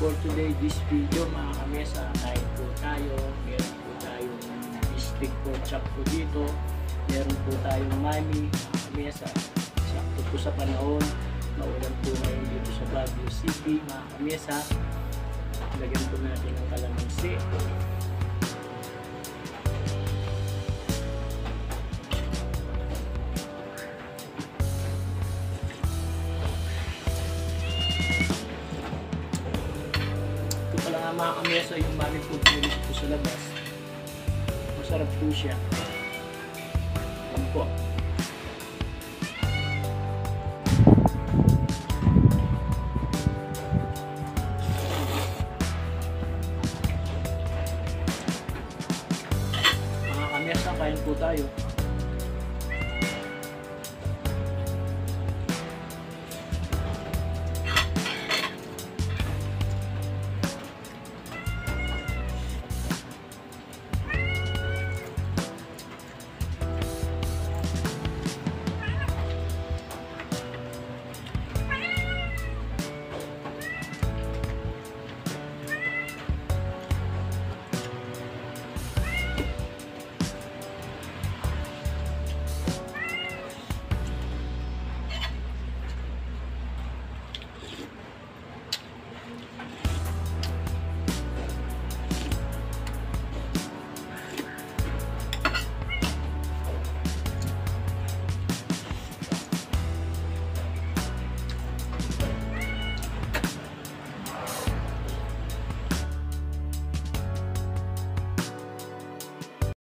for today, this video mga kamesa, kain po tayo. Meron po tayong steak pork chop po dito. Meron po tayong mami mga kamesa. Sakto po sa panahon. Maulan po ngayon dito sa Baguio City mga kamesa. Lagyan po natin ng kalamansi. Mga kamesa, yung mami po pilit po sa labas, masarap po siya. Yan po. Mga kamesa, kain po tayo.